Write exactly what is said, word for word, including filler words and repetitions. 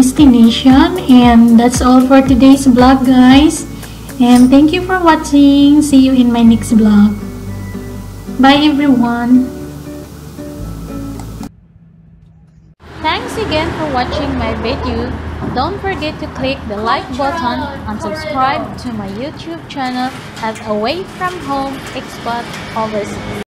destination. And that's all for today's vlog, guys. And thank you for watching. See you in my next vlog. Bye everyone. Thanks again for watching my video. Don't forget to click the like button and subscribe to my YouTube channel at Away From Home Expat Overseas.